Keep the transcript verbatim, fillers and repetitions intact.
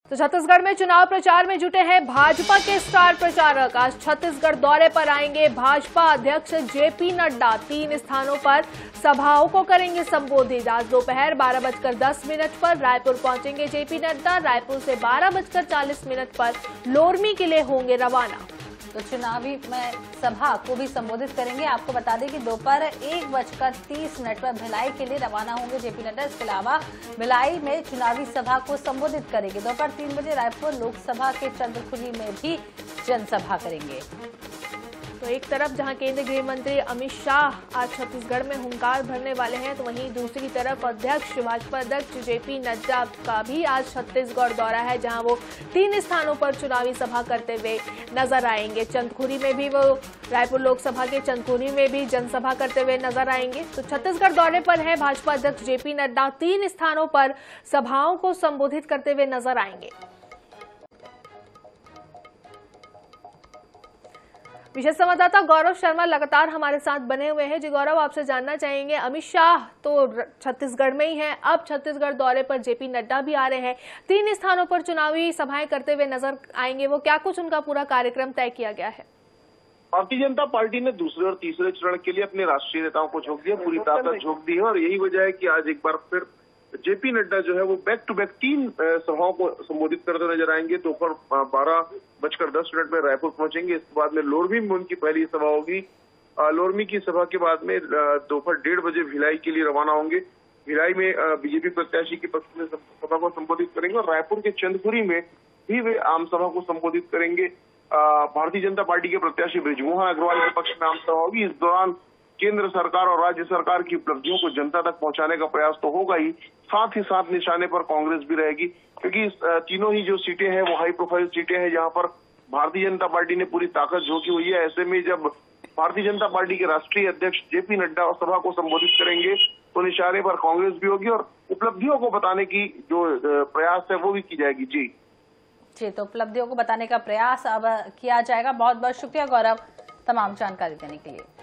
तो छत्तीसगढ़ में चुनाव प्रचार में जुटे हैं भाजपा के स्टार प्रचारक। आज छत्तीसगढ़ दौरे पर आएंगे भाजपा अध्यक्ष जेपी नड्डा। तीन स्थानों पर सभाओं को करेंगे संबोधित। आज दोपहर बारह बजकर दस मिनट पर रायपुर पहुंचेंगे जेपी नड्डा। रायपुर से बारह बजकर चालीस मिनट पर लोरमी के लिए होंगे रवाना। तो चुनावी में सभा को भी संबोधित करेंगे। आपको बता दें कि दोपहर एक बजकर तीस मिनट पर भिलाई के लिए रवाना होंगे जेपी नड्डा। इसके अलावा भिलाई में चुनावी सभा को संबोधित करेंगे। दोपहर तीन बजे रायपुर लोकसभा के चंद्रखुरी में भी जनसभा करेंगे। तो एक तरफ जहां केंद्रीय गृह मंत्री अमित शाह आज छत्तीसगढ़ में हुंकार भरने वाले हैं, तो वहीं दूसरी तरफ अध्यक्ष भाजपा अध्यक्ष जेपी नड्डा का भी आज छत्तीसगढ़ दौरा है, जहां वो तीन स्थानों पर चुनावी सभा करते हुए नजर आएंगे। चंद्रखुरी में भी वो रायपुर लोकसभा के चंद्रखुरी में भी जनसभा करते हुए नजर आएंगे। तो छत्तीसगढ़ दौरे पर है भाजपा अध्यक्ष जेपी नड्डा। तीन स्थानों पर सभाओं को संबोधित करते हुए नजर आएंगे। विशेष संवाददाता गौरव शर्मा लगातार हमारे साथ बने हुए हैं। जी गौरव, आपसे जानना चाहेंगे, अमित शाह तो छत्तीसगढ़ में ही हैं, अब छत्तीसगढ़ दौरे पर जेपी नड्डा भी आ रहे हैं। तीन स्थानों पर चुनावी सभाएं करते हुए नजर आएंगे। वो क्या कुछ उनका पूरा कार्यक्रम तय किया गया है? भारतीय जनता पार्टी ने दूसरे और तीसरे चरण के लिए अपने राष्ट्रीय नेताओं को झोंक दिया, पूरी ताकत झोंक दी है। और यही वजह है कि आज एक बार फिर जेपी नड्डा जो है वो बैक टू बैक तीन सभाओं को संबोधित करते नजर आएंगे। दोपहर बारह बजकर दस मिनट में रायपुर पहुंचेंगे। इसके बाद में लोरमी में उनकी पहली सभा होगी। लोरमी की सभा के बाद में दोपहर डेढ़ बजे भिलाई के लिए रवाना होंगे। भिलाई में बीजेपी प्रत्याशी के पक्ष में सभा को संबोधित करेंगे और रायपुर के चंद्रखुरी में भी वे आम सभा को संबोधित करेंगे। भारतीय जनता पार्टी के प्रत्याशी बृजमोहन अग्रवाल के पक्ष में आम सभा होगी। इस दौरान केंद्र सरकार और राज्य सरकार की उपलब्धियों को जनता तक पहुंचाने का प्रयास तो होगा ही, साथ ही साथ निशाने पर कांग्रेस भी रहेगी, क्योंकि तीनों ही जो सीटें हैं वो हाई प्रोफाइल सीटें हैं जहां पर भारतीय जनता पार्टी ने पूरी ताकत झोंकी हुई है। ऐसे में जब भारतीय जनता पार्टी के राष्ट्रीय अध्यक्ष जेपी नड्डा सभा को संबोधित करेंगे तो निशाने पर कांग्रेस भी होगी और उपलब्धियों को बताने की जो प्रयास है वो भी की जाएगी। जी जी तो उपलब्धियों को बताने का प्रयास अब किया जाएगा। बहुत बहुत शुक्रिया गौरव तमाम जानकारी देने के लिए।